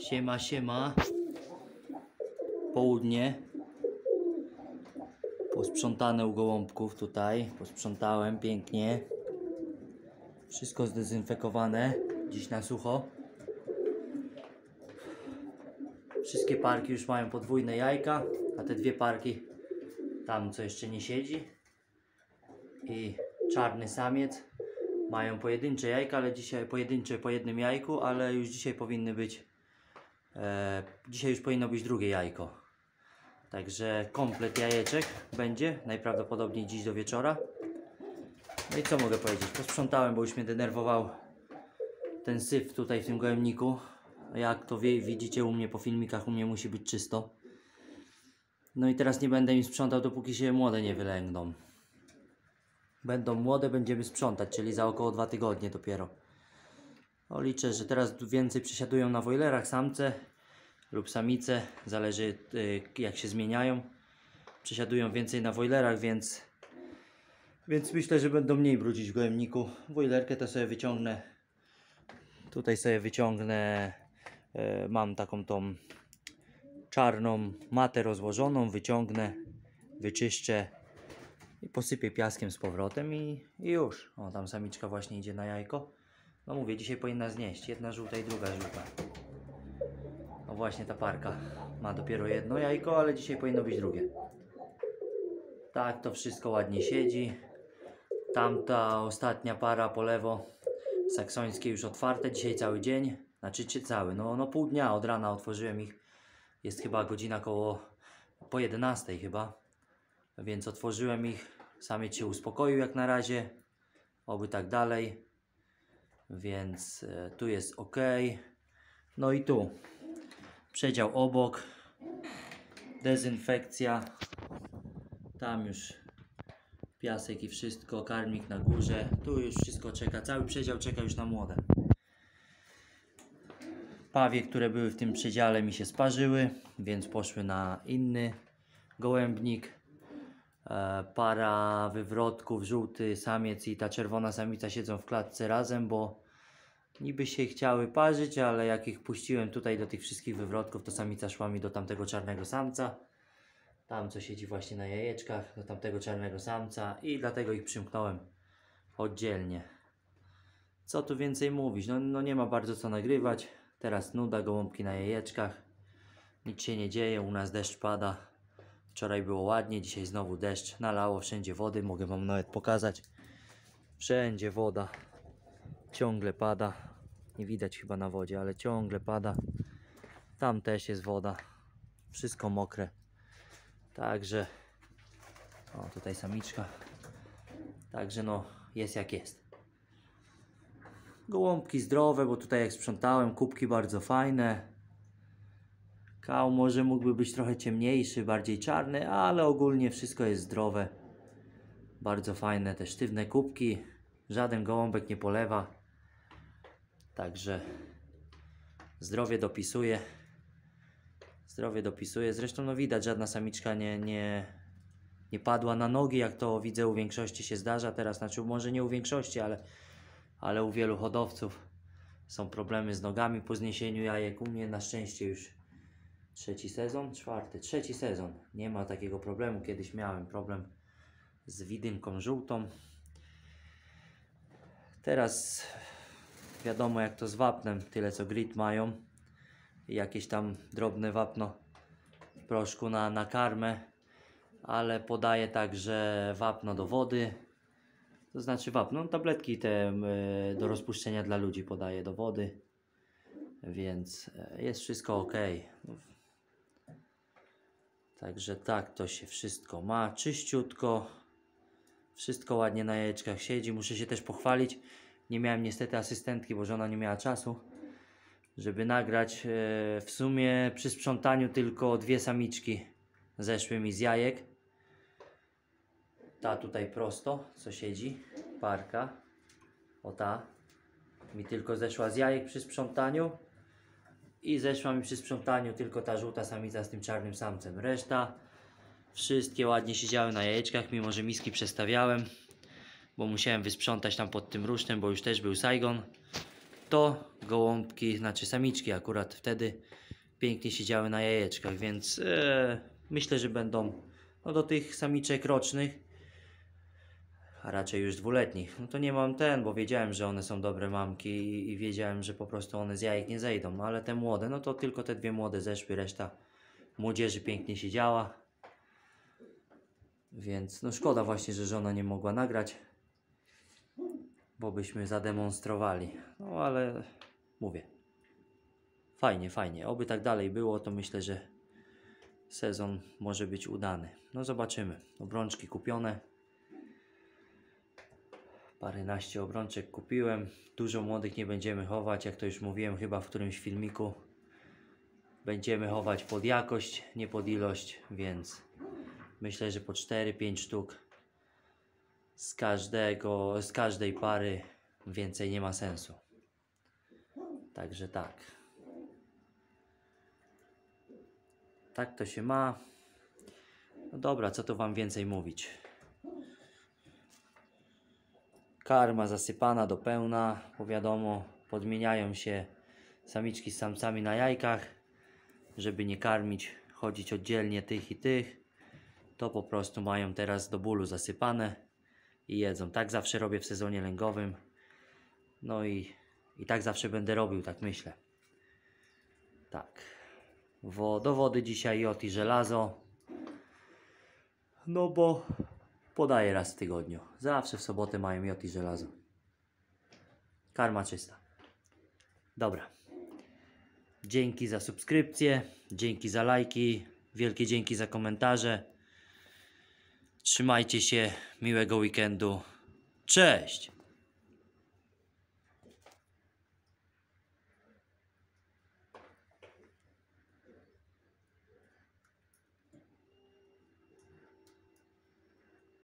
Siema, siema. Południe. Posprzątane u gołąbków tutaj. Posprzątałem pięknie. Wszystko zdezynfekowane. Dziś na sucho. Wszystkie parki już mają podwójne jajka, a te dwie parki tam, co jeszcze nie siedzi, i czarny samiec mają pojedyncze jajka, ale dzisiaj pojedyncze po jednym jajku, ale już dzisiaj powinny być dzisiaj już powinno być drugie jajko. Także komplet jajeczek będzie najprawdopodobniej dziś do wieczora. No i co mogę powiedzieć? Posprzątałem, bo już mnie denerwował ten syf tutaj w tym gołębniku. Jak to widzicie u mnie po filmikach, u mnie musi być czysto. No i teraz nie będę im sprzątał, dopóki się młode nie wylęgną. Będą młode, będziemy sprzątać, czyli za około 2 tygodnie dopiero. No liczę, że teraz więcej przesiadują na wojlerach samce lub samice, zależy jak się zmieniają. Przesiadują więcej na wojlerach, więc myślę, że będą mniej brudzić w gołębniku. Wojlerkę to sobie wyciągnę. Tutaj sobie wyciągnę, mam taką tą czarną matę rozłożoną, wyciągnę, wyczyszczę i posypię piaskiem z powrotem i już. O, tam samiczka właśnie idzie na jajko. No mówię, dzisiaj powinna znieść. Jedna żółta i druga żółta. No właśnie ta parka ma dopiero jedno jajko, ale dzisiaj powinno być drugie. Tak, to wszystko ładnie siedzi. Tamta ostatnia para po lewo, saksońskie już otwarte dzisiaj cały dzień. Znaczy cały, no pół dnia od rana otworzyłem ich. Jest chyba godzina po 11 chyba. Więc otworzyłem ich. Samiec się uspokoił jak na razie. Oby tak dalej. Więc tu jest ok. No i tu przedział obok. Dezynfekcja. Tam już piasek i wszystko. Karmik na górze. Tu już wszystko czeka. Cały przedział czeka już na młode. Pawie, które były w tym przedziale, mi się sparzyły, więc poszły na inny gołębnik. Para wywrotków, żółty samiec i ta czerwona samica siedzą w klatce razem, bo niby się chciały parzyć, ale jak ich puściłem tutaj do tych wszystkich wywrotków, to samica szła mi do tamtego czarnego samca. Tam, co siedzi właśnie na jajeczkach, do tamtego czarnego samca, i dlatego ich przymknąłem oddzielnie. Co tu więcej mówić? No nie ma bardzo co nagrywać. Teraz nuda, gołąbki na jajeczkach. Nic się nie dzieje, u nas deszcz pada. Wczoraj było ładnie, dzisiaj znowu deszcz. Nalało wszędzie wody, mogę wam nawet pokazać. Wszędzie woda. Ciągle pada. Nie widać chyba na wodzie, ale ciągle pada. Tam też jest woda. Wszystko mokre. Także... O, tutaj samiczka. Także no, jest jak jest. Gołąbki zdrowe, bo tutaj jak sprzątałem, kubki bardzo fajne. Kał może mógłby być trochę ciemniejszy, bardziej czarny, ale ogólnie wszystko jest zdrowe. Bardzo fajne, te sztywne kubki. Żaden gołąbek nie polewa. Także zdrowie dopisuje. Zdrowie dopisuje. Zresztą no widać, żadna samiczka nie padła na nogi, jak to widzę u większości się zdarza teraz. Znaczy może nie u większości, ale u wielu hodowców są problemy z nogami po zniesieniu jajek. U mnie na szczęście już trzeci sezon. Nie ma takiego problemu. Kiedyś miałem problem z widymką żółtą. Teraz wiadomo jak to z wapnem. Tyle co grit mają. I jakieś tam drobne wapno w proszku na karmę. Ale podaję także wapno do wody. To znaczy wapno, tabletki te do rozpuszczenia dla ludzi podaję do wody. Więc jest wszystko ok. Także tak to się wszystko ma. Czyściutko. Wszystko ładnie na jajeczkach siedzi. Muszę się też pochwalić. Nie miałem niestety asystentki, bo żona nie miała czasu, żeby nagrać. W sumie przy sprzątaniu tylko 2 samiczki zeszły mi z jajek. Ta tutaj prosto, co siedzi, parka. O ta. Mi tylko zeszła z jajek przy sprzątaniu. I zeszła mi przy sprzątaniu tylko ta żółta samica z tym czarnym samcem. Reszta wszystkie ładnie siedziały na jajeczkach, mimo że miski przestawiałem, bo musiałem wysprzątać tam pod tym rusztem, bo już też był Saigon. to gołąbki, znaczy samiczki akurat wtedy pięknie siedziały na jajeczkach, więc myślę, że będą no, do tych samiczek rocznych, a raczej już dwuletnich. No to nie mam bo wiedziałem, że one są dobre mamki i wiedziałem, że po prostu one z jajek nie zejdą. No, ale te młode, no to tylko te dwie młode zeszły, reszta młodzieży pięknie siedziała. Więc no szkoda właśnie, że żona nie mogła nagrać, bo byśmy zademonstrowali. No ale mówię, fajnie, fajnie. Oby tak dalej było, to myślę, że sezon może być udany. No zobaczymy. Obrączki kupione. Paręnaście obrączek kupiłem. Dużo młodych nie będziemy chować, jak to już mówiłem chyba w którymś filmiku. Będziemy chować pod jakość, nie pod ilość, więc myślę, że po 4-5 sztuk z każdej pary, więcej nie ma sensu. Także tak. Tak to się ma. No dobra, co tu wam więcej mówić. Karma zasypana do pełna, bo wiadomo, podmieniają się samiczki z samcami na jajkach, żeby nie karmić, chodzić oddzielnie tych i tych, to po prostu mają teraz do bólu zasypane i jedzą. Tak zawsze robię w sezonie lęgowym, no i tak zawsze będę robił, tak myślę. Tak, do wody dzisiaj jod i żelazo, no bo podaję raz w tygodniu. Zawsze w sobotę mają jod i żelazo. Karma czysta. Dobra. Dzięki za subskrypcję, dzięki za lajki, wielkie dzięki za komentarze. Trzymajcie się, miłego weekendu. Cześć!